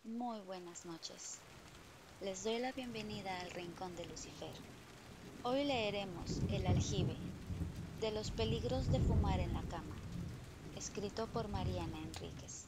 Muy buenas noches. Les doy la bienvenida al Rincón de Lucifer. Hoy leeremos El aljibe, de los peligros de fumar en la cama, escrito por Mariana Enríquez.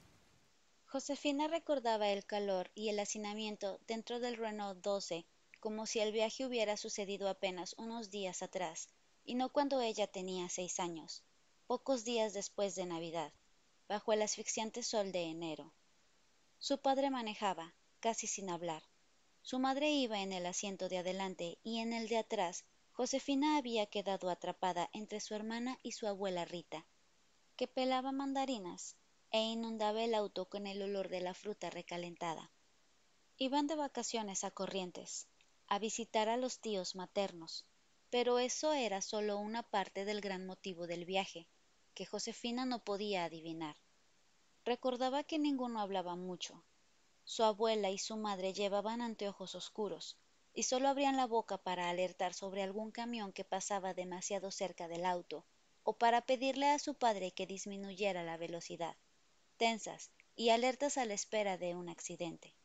Josefina recordaba el calor y el hacinamiento dentro del Renault 12 como si el viaje hubiera sucedido apenas unos días atrás, y no cuando ella tenía 6 años, pocos días después de Navidad, bajo el asfixiante sol de enero. Su padre manejaba, casi sin hablar. Su madre iba en el asiento de adelante y en el de atrás Josefina había quedado atrapada entre su hermana y su abuela Rita, que pelaba mandarinas e inundaba el auto con el olor de la fruta recalentada. Iban de vacaciones a Corrientes, a visitar a los tíos maternos, pero eso era solo una parte del gran motivo del viaje, que Josefina no podía adivinar. Recordaba que ninguno hablaba mucho. Su abuela y su madre llevaban anteojos oscuros y solo abrían la boca para alertar sobre algún camión que pasaba demasiado cerca del auto o para pedirle a su padre que disminuyera la velocidad, tensas y alertas a la espera de un accidente.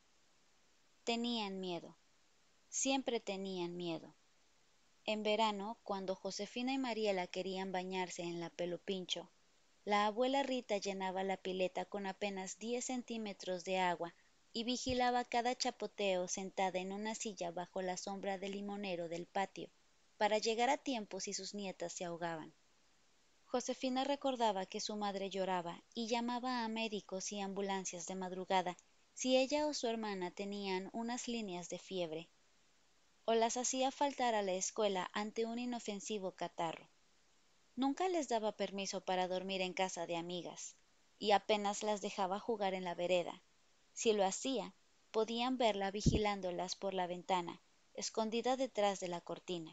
Tenían miedo, siempre tenían miedo. En verano, cuando Josefina y Mariela querían bañarse en la Pelo Pincho, la abuela Rita llenaba la pileta con apenas 10 centímetros de agua y vigilaba cada chapoteo sentada en una silla bajo la sombra del limonero del patio, para llegar a tiempo si sus nietas se ahogaban. Josefina recordaba que su madre lloraba y llamaba a médicos y ambulancias de madrugada si ella o su hermana tenían unas líneas de fiebre, o las hacía faltar a la escuela ante un inofensivo catarro. Nunca les daba permiso para dormir en casa de amigas, y apenas las dejaba jugar en la vereda. Si lo hacía, podían verla vigilándolas por la ventana, escondida detrás de la cortina.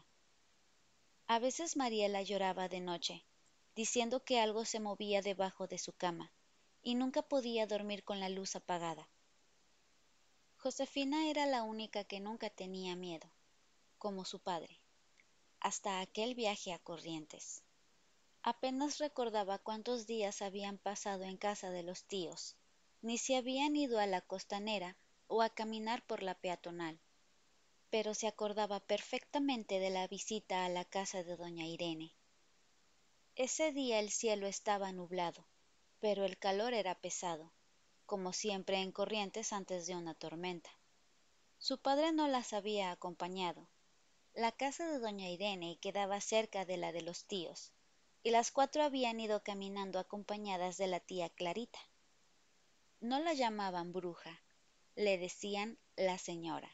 A veces Mariela lloraba de noche, diciendo que algo se movía debajo de su cama, y nunca podía dormir con la luz apagada. Josefina era la única que nunca tenía miedo, como su padre, hasta aquel viaje a Corrientes. Apenas recordaba cuántos días habían pasado en casa de los tíos, ni si habían ido a la costanera o a caminar por la peatonal, pero se acordaba perfectamente de la visita a la casa de doña Irene. Ese día el cielo estaba nublado, pero el calor era pesado, como siempre en Corrientes antes de una tormenta. Su padre no las había acompañado. La casa de doña Irene quedaba cerca de la de los tíos, y las cuatro habían ido caminando acompañadas de la tía Clarita. No la llamaban bruja, le decían la señora.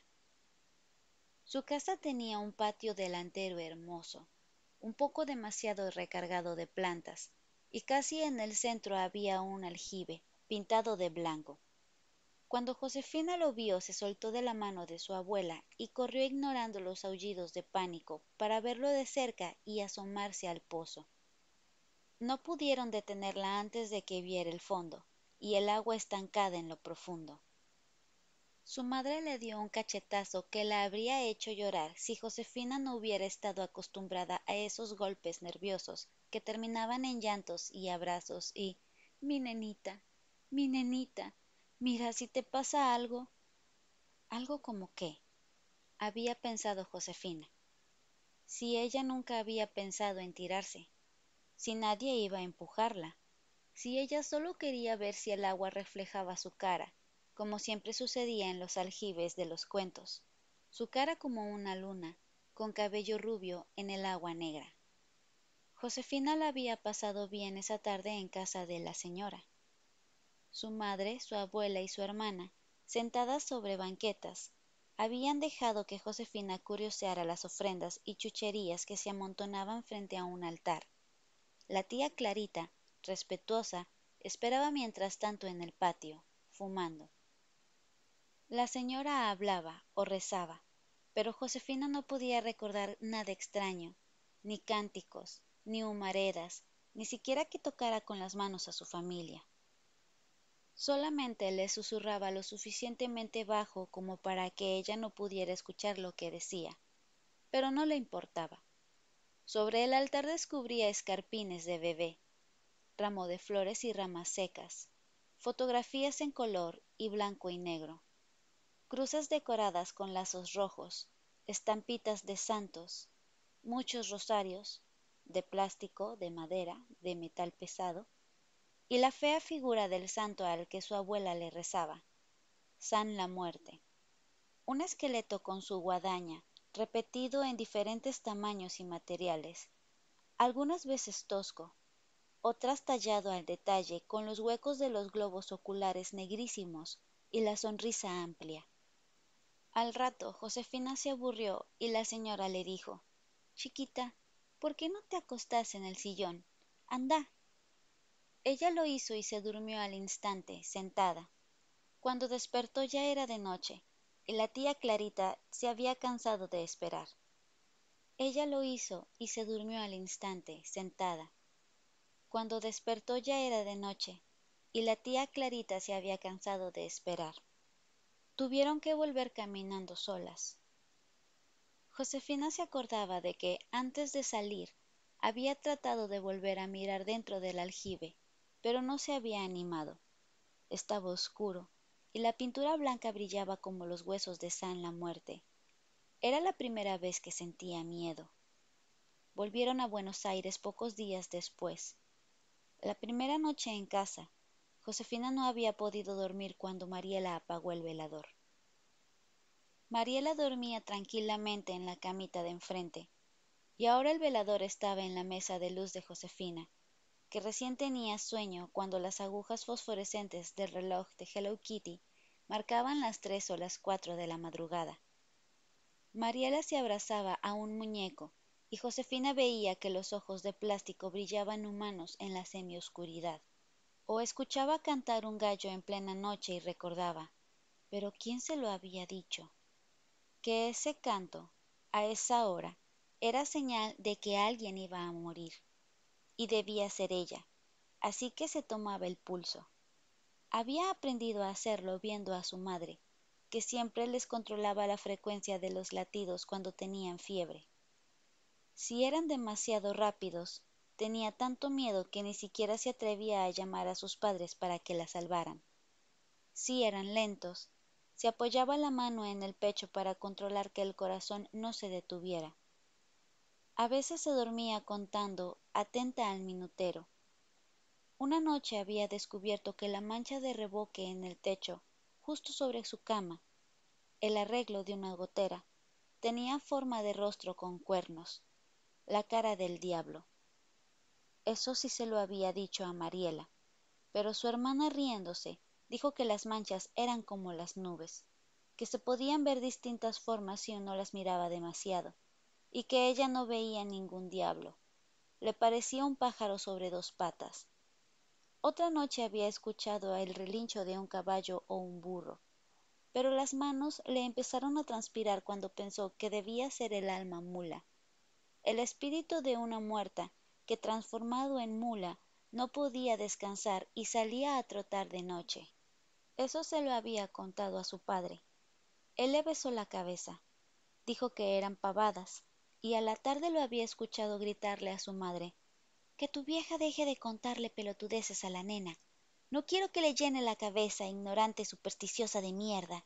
Su casa tenía un patio delantero hermoso, un poco demasiado recargado de plantas, y casi en el centro había un aljibe, pintado de blanco. Cuando Josefina lo vio, se soltó de la mano de su abuela y corrió ignorando los aullidos de pánico para verlo de cerca y asomarse al pozo. No pudieron detenerla antes de que viera el fondo y el agua estancada en lo profundo. Su madre le dio un cachetazo que la habría hecho llorar si Josefina no hubiera estado acostumbrada a esos golpes nerviosos que terminaban en llantos y abrazos y mi nenita, mira si te pasa algo. ¿Algo como qué? Había pensado Josefina. Si ella nunca había pensado en tirarse, si nadie iba a empujarla, si ella solo quería ver si el agua reflejaba su cara, como siempre sucedía en los aljibes de los cuentos, su cara como una luna, con cabello rubio en el agua negra. Josefina la había pasado bien esa tarde en casa de la señora. Su madre, su abuela y su hermana, sentadas sobre banquetas, habían dejado que Josefina curioseara las ofrendas y chucherías que se amontonaban frente a un altar. La tía Clarita, respetuosa, esperaba mientras tanto en el patio, fumando. La señora hablaba o rezaba, pero Josefina no podía recordar nada extraño, ni cánticos, ni humaredas, ni siquiera que tocara con las manos a su familia. Solamente le susurraba lo suficientemente bajo como para que ella no pudiera escuchar lo que decía, pero no le importaba. Sobre el altar descubría escarpines de bebé, ramo de flores y ramas secas, fotografías en color y blanco y negro, cruces decoradas con lazos rojos, estampitas de santos, muchos rosarios, de plástico, de madera, de metal pesado, y la fea figura del santo al que su abuela le rezaba, San la Muerte, un esqueleto con su guadaña, repetido en diferentes tamaños y materiales, algunas veces tosco, otras tallado al detalle con los huecos de los globos oculares negrísimos y la sonrisa amplia. Al rato Josefina se aburrió y la señora le dijo: Chiquita, ¿por qué no te acostás en el sillón? Anda. Ella lo hizo y se durmió al instante, sentada. Cuando despertó ya era de noche, y la tía Clarita se había cansado de esperar. Ella lo hizo y se durmió al instante, sentada. Cuando despertó ya era de noche, y la tía Clarita se había cansado de esperar. Tuvieron que volver caminando solas. Josefina se acordaba de que, antes de salir, había tratado de volver a mirar dentro del aljibe, pero no se había animado. Estaba oscuro, y la pintura blanca brillaba como los huesos de San la Muerte. Era la primera vez que sentía miedo. Volvieron a Buenos Aires pocos días después. La primera noche en casa, Josefina no había podido dormir cuando Mariela apagó el velador. Mariela dormía tranquilamente en la camita de enfrente, y ahora el velador estaba en la mesa de luz de Josefina, que recién tenía sueño cuando las agujas fosforescentes del reloj de Hello Kitty marcaban las 3 o las 4 de la madrugada. Mariela se abrazaba a un muñeco y Josefina veía que los ojos de plástico brillaban humanos en la semioscuridad. O escuchaba cantar un gallo en plena noche y recordaba, ¿pero quién se lo había dicho? Que ese canto, a esa hora, era señal de que alguien iba a morir, y debía ser ella, así que se tomaba el pulso. Había aprendido a hacerlo viendo a su madre, que siempre les controlaba la frecuencia de los latidos cuando tenían fiebre. Si eran demasiado rápidos, tenía tanto miedo que ni siquiera se atrevía a llamar a sus padres para que la salvaran. Si eran lentos, se apoyaba la mano en el pecho para controlar que el corazón no se detuviera. A veces se dormía contando, atenta al minutero. Una noche había descubierto que la mancha de reboque en el techo, justo sobre su cama, el arreglo de una gotera, tenía forma de rostro con cuernos, la cara del diablo. Eso sí se lo había dicho a Mariela, pero su hermana, riéndose, dijo que las manchas eran como las nubes, que se podían ver distintas formas si uno las miraba demasiado, y que ella no veía ningún diablo. Le parecía un pájaro sobre dos patas. Otra noche había escuchado el relincho de un caballo o un burro, pero las manos le empezaron a transpirar cuando pensó que debía ser el alma mula, el espíritu de una muerta que, transformado en mula, no podía descansar y salía a trotar de noche. Eso se lo había contado a su padre. Él le besó la cabeza, dijo que eran pavadas, y a la tarde lo había escuchado gritarle a su madre: Que tu vieja deje de contarle pelotudeces a la nena. No quiero que le llene la cabeza, ignorante supersticiosa de mierda.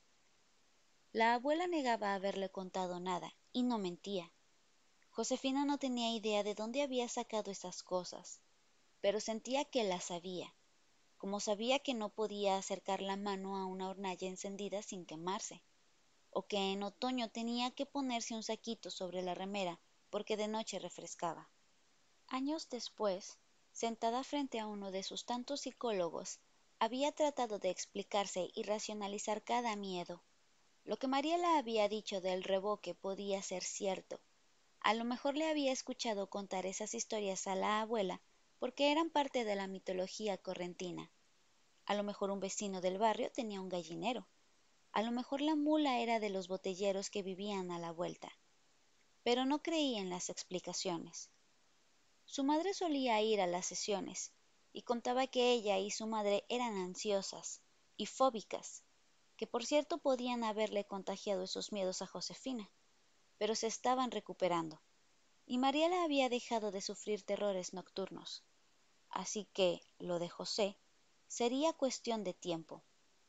La abuela negaba haberle contado nada, y no mentía. Josefina no tenía idea de dónde había sacado esas cosas, pero sentía que las sabía, como sabía que no podía acercar la mano a una hornalla encendida sin quemarse, o que en otoño tenía que ponerse un saquito sobre la remera porque de noche refrescaba. Años después, sentada frente a uno de sus tantos psicólogos, había tratado de explicarse y racionalizar cada miedo. Lo que Mariela había dicho del reboque podía ser cierto. A lo mejor le había escuchado contar esas historias a la abuela porque eran parte de la mitología correntina. A lo mejor un vecino del barrio tenía un gallinero. A lo mejor la mula era de los botelleros que vivían a la vuelta. Pero no creía en las explicaciones. Su madre solía ir a las sesiones y contaba que ella y su madre eran ansiosas y fóbicas, que por cierto podían haberle contagiado esos miedos a Josefina, pero se estaban recuperando, y Mariela había dejado de sufrir terrores nocturnos. Así que lo de José, Sería cuestión de tiempo.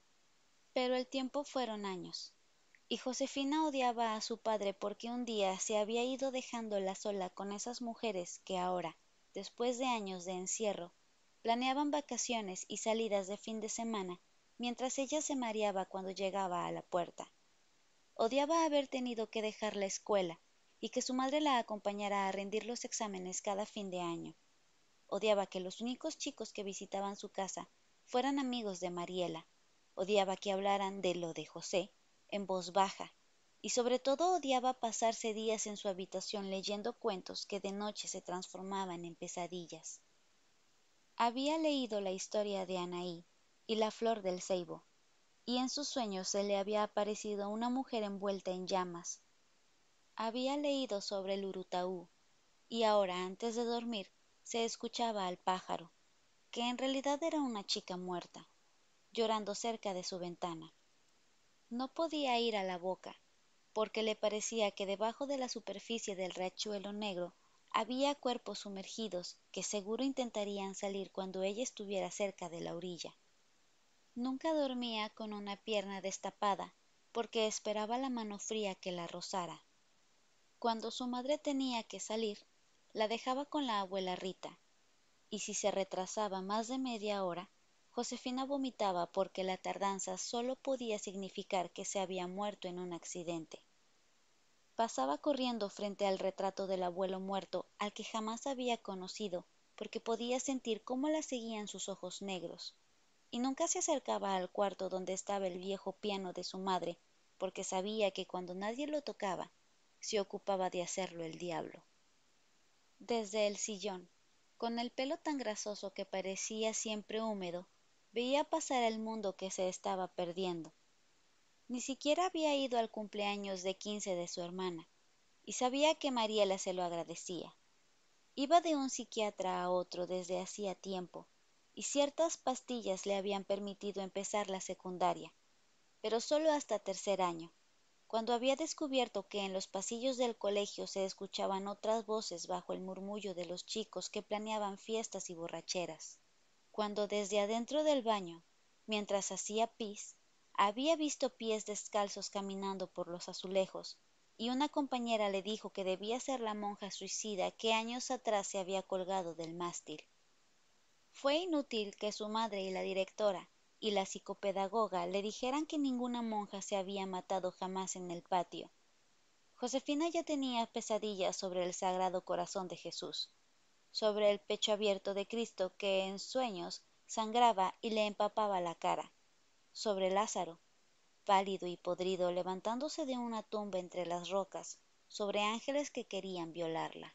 Pero el tiempo fueron años, y Josefina odiaba a su padre porque un día se había ido dejándola sola con esas mujeres que ahora, después de años de encierro, planeaban vacaciones y salidas de fin de semana, mientras ella se mareaba cuando llegaba a la puerta. Odiaba haber tenido que dejar la escuela y que su madre la acompañara a rendir los exámenes cada fin de año. Odiaba que los únicos chicos que visitaban su casa fueran amigos de Mariela. Odiaba que hablaran de lo de José en voz baja. Y sobre todo odiaba pasarse días en su habitación leyendo cuentos que de noche se transformaban en pesadillas. Había leído la historia de Anaí y la flor del ceibo, y en sus sueños se le había aparecido una mujer envuelta en llamas. Había leído sobre el Urutaú, y ahora, antes de dormir, se escuchaba al pájaro, que en realidad era una chica muerta, llorando cerca de su ventana. No podía ir a la boca, porque le parecía que debajo de la superficie del riachuelo negro había cuerpos sumergidos que seguro intentarían salir cuando ella estuviera cerca de la orilla. Nunca dormía con una pierna destapada, porque esperaba la mano fría que la rozara. Cuando su madre tenía que salir, la dejaba con la abuela Rita, y si se retrasaba más de media hora, Josefina vomitaba porque la tardanza solo podía significar que se había muerto en un accidente. Pasaba corriendo frente al retrato del abuelo muerto al que jamás había conocido, porque podía sentir cómo la seguían sus ojos negros, y nunca se acercaba al cuarto donde estaba el viejo piano de su madre, porque sabía que cuando nadie lo tocaba, se ocupaba de hacerlo el diablo. Desde el sillón, con el pelo tan grasoso que parecía siempre húmedo, veía pasar el mundo que se estaba perdiendo. Ni siquiera había ido al cumpleaños de 15 de su hermana, y sabía que Mariela se lo agradecía. Iba de un psiquiatra a otro desde hacía tiempo, y ciertas pastillas le habían permitido empezar la secundaria, pero solo hasta tercer año, cuando había descubierto que en los pasillos del colegio se escuchaban otras voces bajo el murmullo de los chicos que planeaban fiestas y borracheras, cuando desde adentro del baño, mientras hacía pis, había visto pies descalzos caminando por los azulejos, y una compañera le dijo que debía ser la monja suicida que años atrás se había colgado del mástil. Fue inútil que su madre y la directora y la psicopedagoga le dijeran que ninguna monja se había matado jamás en el patio. Josefina ya tenía pesadillas sobre el Sagrado Corazón de Jesús, sobre el pecho abierto de Cristo que en sueños sangraba y le empapaba la cara, sobre Lázaro, pálido y podrido levantándose de una tumba entre las rocas, sobre ángeles que querían violarla.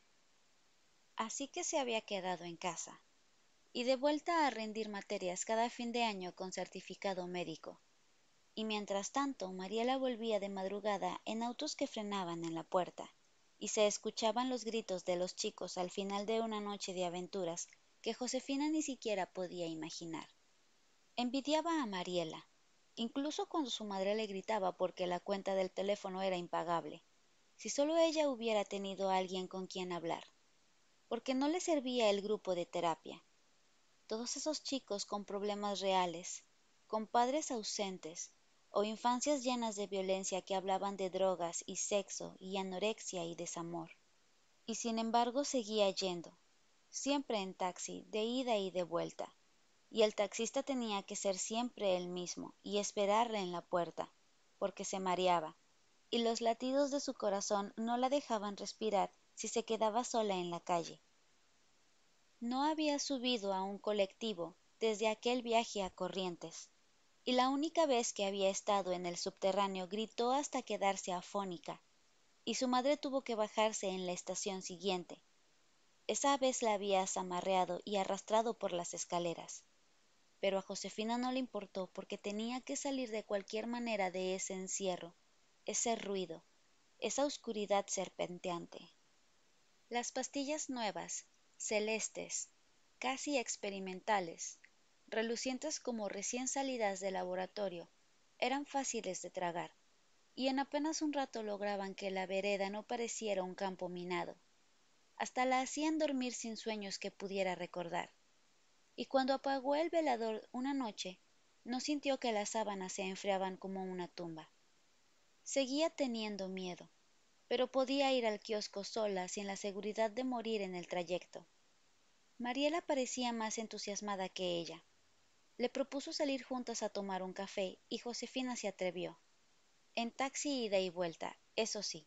Así que se había quedado en casa, y de vuelta a rendir materias cada fin de año con certificado médico. Y mientras tanto, Mariela volvía de madrugada en autos que frenaban en la puerta, y se escuchaban los gritos de los chicos al final de una noche de aventuras que Josefina ni siquiera podía imaginar. Envidiaba a Mariela, incluso cuando su madre le gritaba porque la cuenta del teléfono era impagable. Si solo ella hubiera tenido a alguien con quien hablar, porque no le servía el grupo de terapia. Todos esos chicos con problemas reales, con padres ausentes, o infancias llenas de violencia que hablaban de drogas y sexo y anorexia y desamor. Y sin embargo seguía yendo, siempre en taxi, de ida y de vuelta, y el taxista tenía que ser siempre el mismo y esperarle en la puerta, porque se mareaba, y los latidos de su corazón no la dejaban respirar si se quedaba sola en la calle. No había subido a un colectivo desde aquel viaje a Corrientes, y la única vez que había estado en el subterráneo gritó hasta quedarse afónica, y su madre tuvo que bajarse en la estación siguiente. Esa vez la había zamarreado y arrastrado por las escaleras, pero a Josefina no le importó porque tenía que salir de cualquier manera de ese encierro, ese ruido, esa oscuridad serpenteante. Las pastillas nuevas, celestes, casi experimentales, relucientes como recién salidas de laboratorio, eran fáciles de tragar, y en apenas un rato lograban que la vereda no pareciera un campo minado. Hasta la hacían dormir sin sueños que pudiera recordar. y cuando apagó el velador una noche, no sintió que las sábanas se enfriaban como una tumba. Seguía teniendo miedo, pero podía ir al kiosco sola sin la seguridad de morir en el trayecto. Mariela parecía más entusiasmada que ella. Le propuso salir juntas a tomar un café y Josefina se atrevió. En taxi ida y vuelta, eso sí.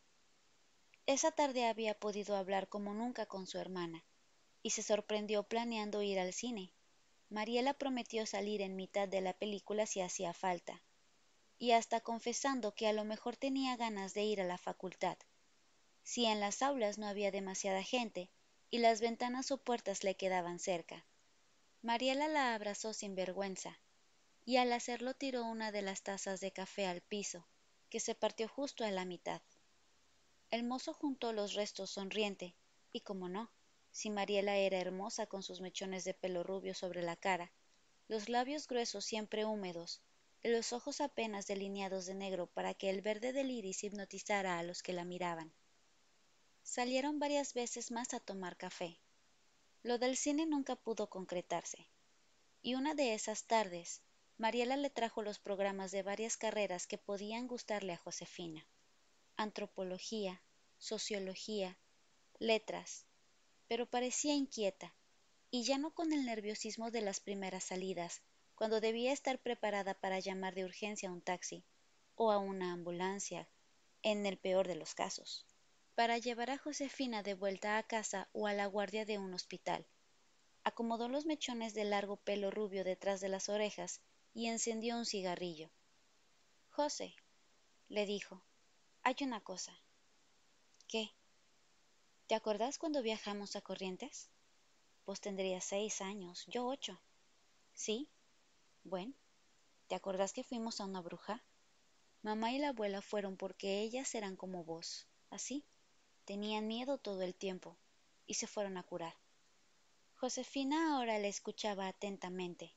Esa tarde había podido hablar como nunca con su hermana, y se sorprendió planeando ir al cine. Mariela prometió salir en mitad de la película si hacía falta, y hasta confesando que a lo mejor tenía ganas de ir a la facultad, si en las aulas no había demasiada gente y las ventanas o puertas le quedaban cerca. Mariela la abrazó sin vergüenza, y al hacerlo tiró una de las tazas de café al piso, que se partió justo a la mitad. El mozo juntó los restos sonriente, y como no, si Mariela era hermosa con sus mechones de pelo rubio sobre la cara, los labios gruesos siempre húmedos, y los ojos apenas delineados de negro para que el verde del iris hipnotizara a los que la miraban. Salieron varias veces más a tomar café. Lo del cine nunca pudo concretarse, y una de esas tardes, Mariela le trajo los programas de varias carreras que podían gustarle a Josefina: antropología, sociología, letras, pero parecía inquieta, y ya no con el nerviosismo de las primeras salidas, cuando debía estar preparada para llamar de urgencia a un taxi o a una ambulancia, en el peor de los casos, para llevar a Josefina de vuelta a casa o a la guardia de un hospital. Acomodó los mechones de largo pelo rubio detrás de las orejas y encendió un cigarrillo. José, le dijo, hay una cosa. ¿Qué? ¿Te acordás cuando viajamos a Corrientes? Vos tendrías 6 años, yo 8. ¿Sí? Bueno, ¿te acordás que fuimos a una bruja? Mamá y la abuela fueron porque ellas eran como vos, así. Tenían miedo todo el tiempo y se fueron a curar. Josefina ahora le escuchaba atentamente.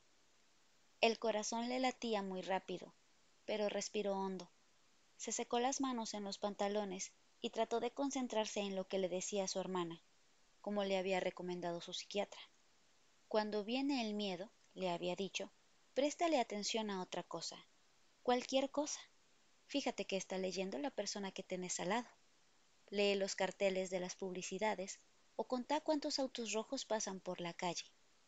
El corazón le latía muy rápido, pero respiró hondo. Se secó las manos en los pantalones y trató de concentrarse en lo que le decía su hermana, como le había recomendado su psiquiatra. Cuando viene el miedo, le había dicho, préstale atención a otra cosa, cualquier cosa. Fíjate que está leyendo la persona que tenés al lado. Lee los carteles de las publicidades o contá cuántos autos rojos pasan por la calle.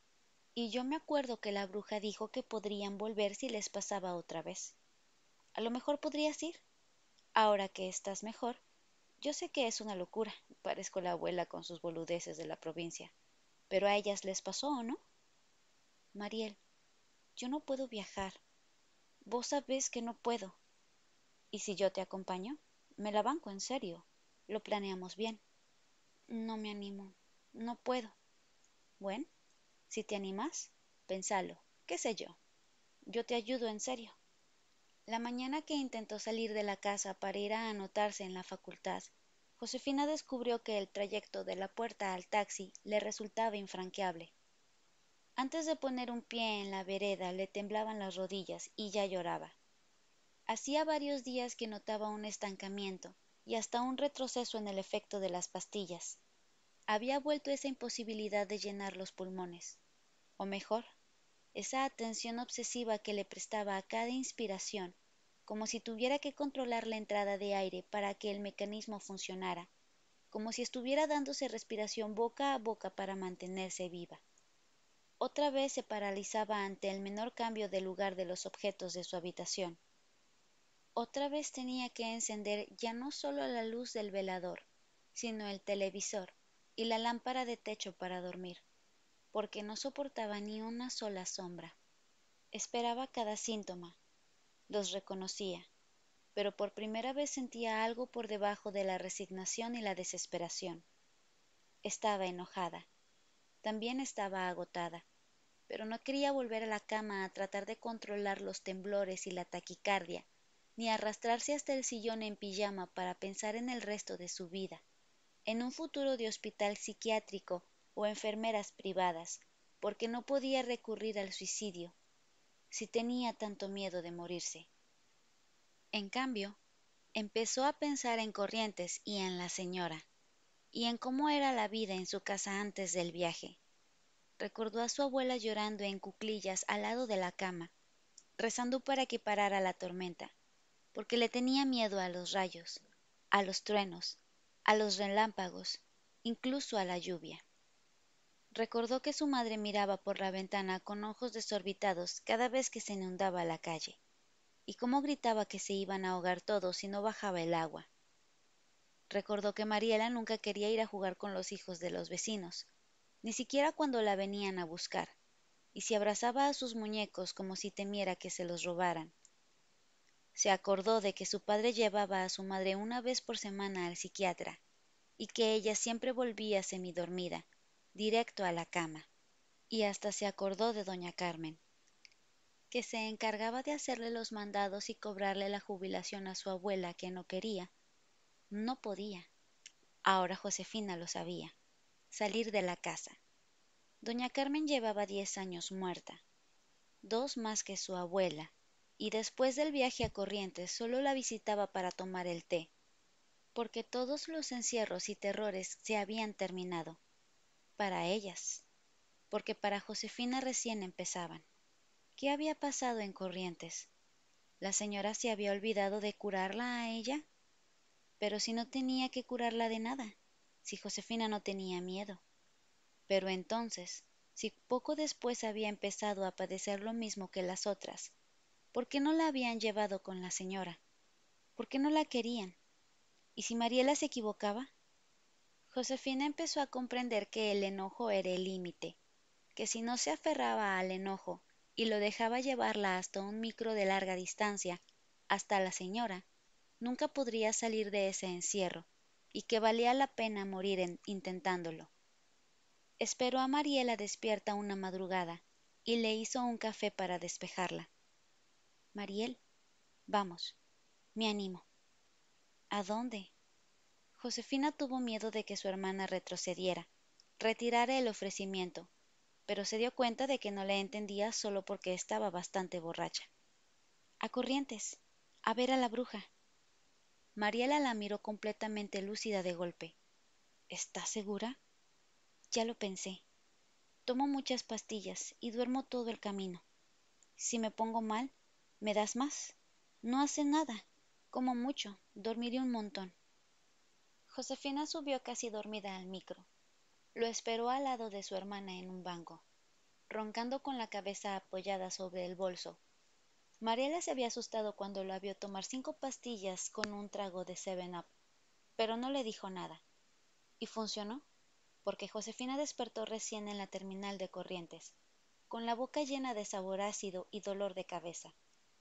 Y yo me acuerdo que la bruja dijo que podrían volver si les pasaba otra vez. A lo mejor podrías ir. Ahora que estás mejor, yo sé que es una locura, parezco la abuela con sus boludeces de la provincia, pero a ellas les pasó, ¿o no? Mariel, yo no puedo viajar. Vos sabés que no puedo. ¿Y si yo te acompaño? Me la banco en serio. Lo planeamos bien. No me animo. No puedo. Bueno, si te animas, pensalo. ¿Qué sé yo? Yo te ayudo en serio. La mañana que intentó salir de la casa para ir a anotarse en la facultad, Josefina descubrió que el trayecto de la puerta al taxi le resultaba infranqueable. Antes de poner un pie en la vereda le temblaban las rodillas y ya lloraba. Hacía varios días que notaba un estancamiento y hasta un retroceso en el efecto de las pastillas. Había vuelto esa imposibilidad de llenar los pulmones, o mejor, esa atención obsesiva que le prestaba a cada inspiración, como si tuviera que controlar la entrada de aire para que el mecanismo funcionara, como si estuviera dándose respiración boca a boca para mantenerse viva. Otra vez se paralizaba ante el menor cambio de lugar de los objetos de su habitación. Otra vez tenía que encender ya no solo la luz del velador, sino el televisor y la lámpara de techo para dormir, porque no soportaba ni una sola sombra. Esperaba cada síntoma, los reconocía, pero por primera vez sentía algo por debajo de la resignación y la desesperación. Estaba enojada, también estaba agotada, pero no quería volver a la cama a tratar de controlar los temblores y la taquicardia, ni arrastrarse hasta el sillón en pijama para pensar en el resto de su vida, en un futuro de hospital psiquiátrico o enfermeras privadas, porque no podía recurrir al suicidio, si tenía tanto miedo de morirse. En cambio, empezó a pensar en Corrientes y en la señora, y en cómo era la vida en su casa antes del viaje. recordó a su abuela llorando en cuclillas al lado de la cama, rezando para que parara la tormenta, porque le tenía miedo a los rayos, a los truenos, a los relámpagos, incluso a la lluvia. Recordó que su madre miraba por la ventana con ojos desorbitados cada vez que se inundaba la calle, y cómo gritaba que se iban a ahogar todos si no bajaba el agua. Recordó que Mariela nunca quería ir a jugar con los hijos de los vecinos, ni siquiera cuando la venían a buscar, y se abrazaba a sus muñecos como si temiera que se los robaran. Se acordó de que su padre llevaba a su madre una vez por semana al psiquiatra, y que ella siempre volvía semidormida, directo a la cama. Y hasta se acordó de doña Carmen, que se encargaba de hacerle los mandados y cobrarle la jubilación a su abuela que no quería, no podía. Ahora Josefina lo sabía. Salir de la casa. Doña Carmen llevaba 10 años muerta, 2 más que su abuela, y después del viaje a Corrientes solo la visitaba para tomar el té, porque todos los encierros y terrores se habían terminado. Para ellas, porque para Josefina recién empezaban. ¿Qué había pasado en Corrientes? ¿La señora se había olvidado de curarla a ella? Pero si no tenía que curarla de nada, si Josefina no tenía miedo. Pero entonces, si poco después había empezado a padecer lo mismo que las otras, ¿por qué no la habían llevado con la señora? ¿Por qué no la querían? ¿Y si Mariela se equivocaba? Josefina empezó a comprender que el enojo era el límite, que si no se aferraba al enojo y lo dejaba llevarla hasta un micro de larga distancia, hasta la señora, nunca podría salir de ese encierro, y que valía la pena morir intentándolo. Esperó a Mariela despierta una madrugada y le hizo un café para despejarla. Mariel, vamos, me animo. ¿A dónde? Josefina tuvo miedo de que su hermana retrocediera, retirara el ofrecimiento, pero se dio cuenta de que no le entendía solo porque estaba bastante borracha. A Corrientes, a ver a la bruja. Mariela la miró completamente lúcida de golpe. ¿Estás segura? Ya lo pensé. Tomo muchas pastillas y duermo todo el camino. Si me pongo mal, ¿me das más? No hace nada. Como mucho, dormiré un montón. Josefina subió casi dormida al micro. Lo esperó al lado de su hermana en un banco, roncando con la cabeza apoyada sobre el bolso. Mariela se había asustado cuando la vio tomar 5 pastillas con un trago de 7-Up, pero no le dijo nada. Y funcionó, porque Josefina despertó recién en la terminal de Corrientes, con la boca llena de sabor ácido y dolor de cabeza.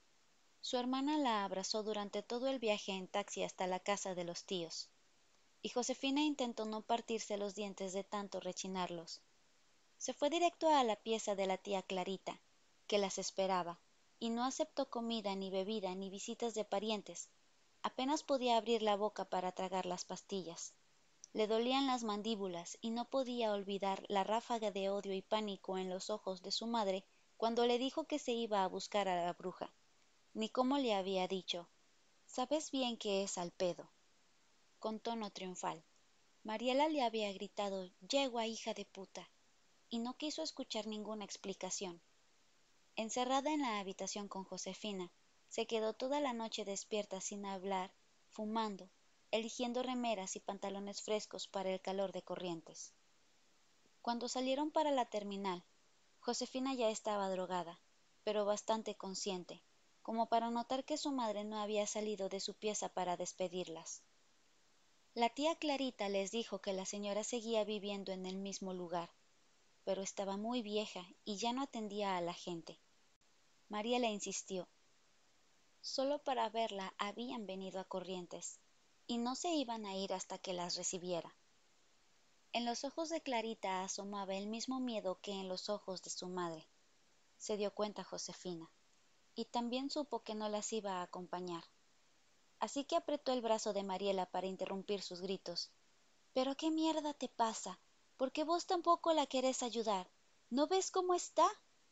Su hermana la abrazó durante todo el viaje en taxi hasta la casa de los tíos, y Josefina intentó no partirse los dientes de tanto rechinarlos. Se fue directo a la pieza de la tía Clarita, que las esperaba, y no aceptó comida ni bebida ni visitas de parientes. Apenas podía abrir la boca para tragar las pastillas. Le dolían las mandíbulas y no podía olvidar la ráfaga de odio y pánico en los ojos de su madre cuando le dijo que se iba a buscar a la bruja, ni cómo le había dicho: «Sabes bien que es al pedo», con tono triunfal. Mariela le había gritado: «Yegua, hija de puta», y no quiso escuchar ninguna explicación. Encerrada en la habitación con Josefina, se quedó toda la noche despierta sin hablar, fumando, eligiendo remeras y pantalones frescos para el calor de Corrientes. Cuando salieron para la terminal, Josefina ya estaba drogada, pero bastante consciente, como para notar que su madre no había salido de su pieza para despedirlas. La tía Clarita les dijo que la señora seguía viviendo en el mismo lugar, pero estaba muy vieja y ya no atendía a la gente. María le insistió. Solo para verla habían venido a Corrientes, y no se iban a ir hasta que las recibiera. En los ojos de Clarita asomaba el mismo miedo que en los ojos de su madre. Se dio cuenta Josefina, y también supo que no las iba a acompañar. Así que apretó el brazo de Mariela para interrumpir sus gritos. «¿Pero qué mierda te pasa? ¿Por qué vos tampoco la querés ayudar? ¿No ves cómo está?»,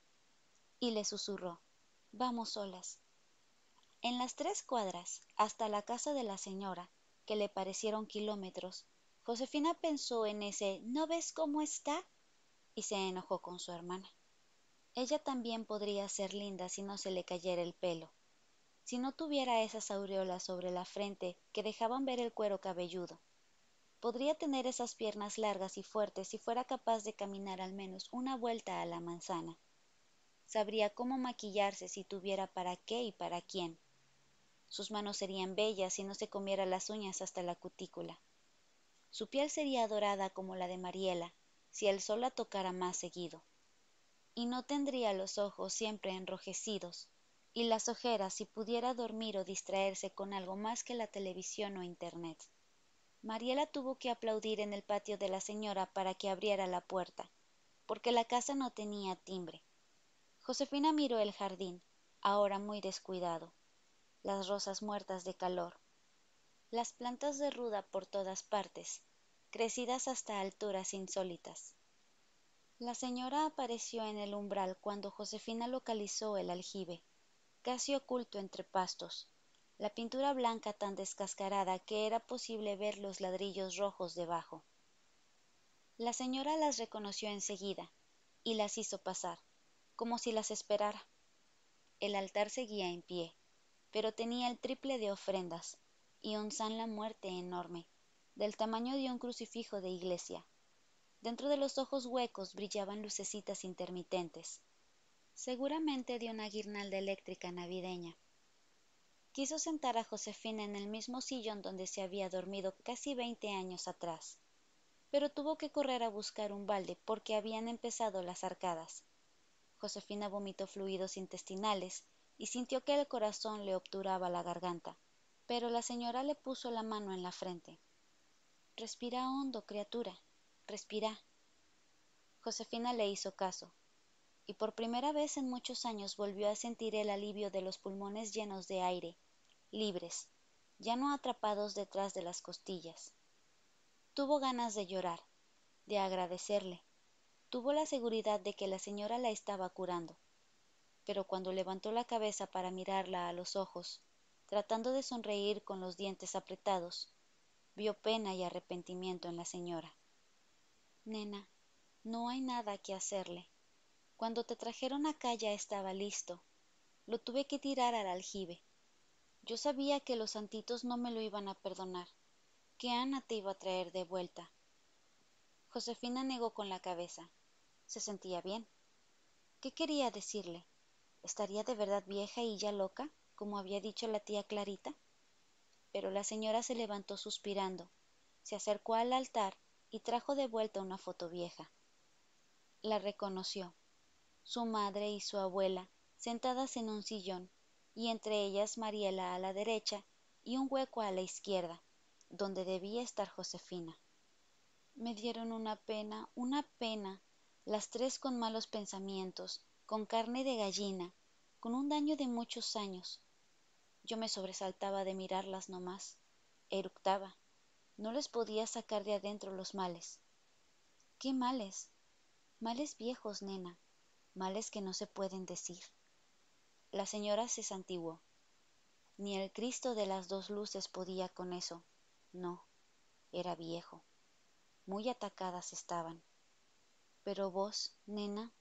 y le susurró: «Vamos solas». En las 3 cuadras, hasta la casa de la señora, que le parecieron kilómetros, Josefina pensó en ese «¿no ves cómo está?», y se enojó con su hermana. Ella también podría ser linda si no se le cayera el pelo, si no tuviera esas aureolas sobre la frente que dejaban ver el cuero cabelludo. Podría tener esas piernas largas y fuertes si fuera capaz de caminar al menos una vuelta a la manzana. Sabría cómo maquillarse si tuviera para qué y para quién. Sus manos serían bellas si no se comiera las uñas hasta la cutícula. Su piel sería dorada como la de Mariela, si el sol la tocara más seguido. Y no tendría los ojos siempre enrojecidos, y las ojeras si pudiera dormir o distraerse con algo más que la televisión o internet. Mariela tuvo que aplaudir en el patio de la señora para que abriera la puerta, porque la casa no tenía timbre. Josefina miró el jardín, ahora muy descuidado, las rosas muertas de calor, las plantas de ruda por todas partes, crecidas hasta alturas insólitas. La señora apareció en el umbral cuando Josefina localizó el aljibe, casi oculto entre pastos, la pintura blanca tan descascarada que era posible ver los ladrillos rojos debajo. La señora las reconoció enseguida y las hizo pasar, como si las esperara. El altar seguía en pie, pero tenía el triple de ofrendas y un San la Muerte enorme, del tamaño de un crucifijo de iglesia. Dentro de los ojos huecos brillaban lucecitas intermitentes, seguramente de una guirnalda eléctrica navideña. Quiso sentar a Josefina en el mismo sillón donde se había dormido casi 20 años atrás, pero tuvo que correr a buscar un balde porque habían empezado las arcadas. Josefina vomitó fluidos intestinales y sintió que el corazón le obturaba la garganta, pero la señora le puso la mano en la frente. Respira hondo, criatura, respira. Josefina le hizo caso, y por primera vez en muchos años volvió a sentir el alivio de los pulmones llenos de aire, libres, ya no atrapados detrás de las costillas. Tuvo ganas de llorar, de agradecerle. Tuvo la seguridad de que la señora la estaba curando, pero cuando levantó la cabeza para mirarla a los ojos, tratando de sonreír con los dientes apretados, vio pena y arrepentimiento en la señora. Nena, no hay nada que hacerle. Cuando te trajeron acá ya estaba listo. Lo tuve que tirar al aljibe. Yo sabía que los santitos no me lo iban a perdonar, que Ana te iba a traer de vuelta. Josefina negó con la cabeza. Se sentía bien. ¿Qué quería decirle? ¿Estaría de verdad vieja y ya loca, como había dicho la tía Clarita? Pero la señora se levantó suspirando, se acercó al altar y trajo de vuelta una foto vieja. La reconoció, su madre y su abuela, sentadas en un sillón, y entre ellas Mariela a la derecha y un hueco a la izquierda, donde debía estar Josefina. Me dieron una pena, las tres con malos pensamientos, con carne de gallina, con un daño de muchos años. Yo me sobresaltaba de mirarlas nomás, eructaba, no les podía sacar de adentro los males. ¿Qué males? Males viejos, nena, males que no se pueden decir. La señora se santiguó. Ni el Cristo de las dos luces podía con eso. No, era viejo. Muy atacadas estaban. Pero vos, nena,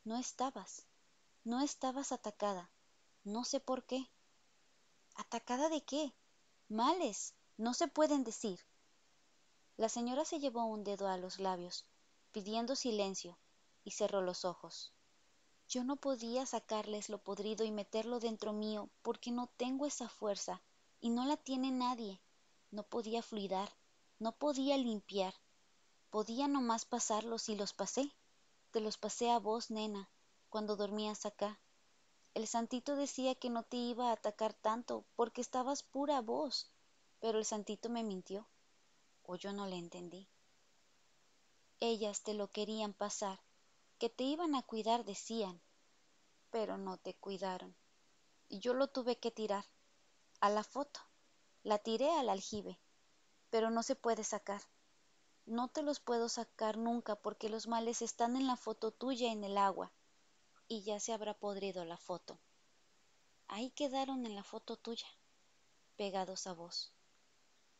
no estabas atacada. No sé por qué. ¿Atacada de qué? Males, no se pueden decir. La señora se llevó un dedo a los labios, pidiendo silencio, y cerró los ojos. Yo no podía sacarles lo podrido y meterlo dentro mío, porque no tengo esa fuerza, y no la tiene nadie. No podía fluidar, no podía limpiar. Podía nomás pasarlos y los pasé. Te los pasé a vos, nena, cuando dormías acá. El santito decía que no te iba a atacar tanto, porque estabas pura vos, pero el santito me mintió, o yo no le entendí. Ellas te lo querían pasar, que te iban a cuidar, decían, pero no te cuidaron. Y yo lo tuve que tirar, a la foto. La tiré al aljibe, pero no se puede sacar. No te los puedo sacar nunca porque los males están en la foto tuya en el agua, y ya se habrá podrido la foto. Ahí quedaron en la foto tuya, pegados a vos.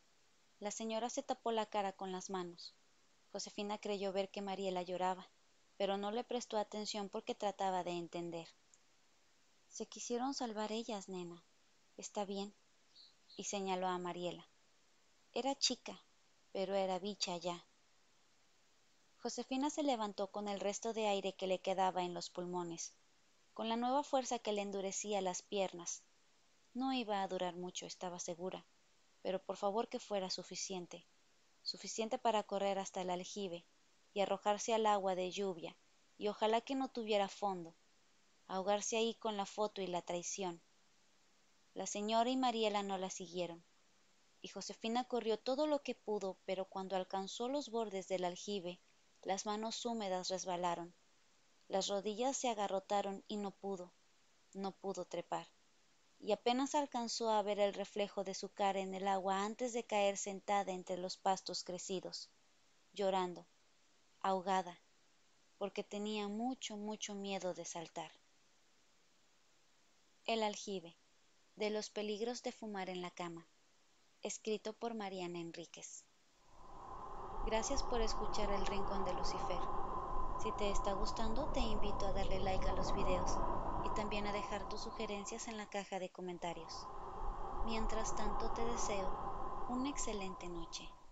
La señora se tapó la cara con las manos. Josefina creyó ver que Mariela lloraba. pero no le prestó atención porque trataba de entender. Se quisieron salvar ellas, nena. Está bien, y señaló a Mariela. Era chica, pero era bicha ya. Josefina se levantó con el resto de aire que le quedaba en los pulmones, con la nueva fuerza que le endurecía las piernas. No iba a durar mucho, estaba segura, pero por favor que fuera suficiente, suficiente para correr hasta el aljibe y arrojarse al agua de lluvia, y ojalá que no tuviera fondo, ahogarse ahí con la foto y la traición. La señora y Mariela no la siguieron, y Josefina corrió todo lo que pudo, pero cuando alcanzó los bordes del aljibe, las manos húmedas resbalaron, las rodillas se agarrotaron y no pudo trepar, y apenas alcanzó a ver el reflejo de su cara en el agua antes de caer sentada entre los pastos crecidos, llorando, ahogada, porque tenía mucho, mucho miedo de saltar. El aljibe, de los peligros de fumar en la cama, escrito por Mariana Enríquez. Gracias por escuchar El Rincón de Lucifer. Si te está gustando, te invito a darle like a los videos y también a dejar tus sugerencias en la caja de comentarios. Mientras tanto, te deseo una excelente noche.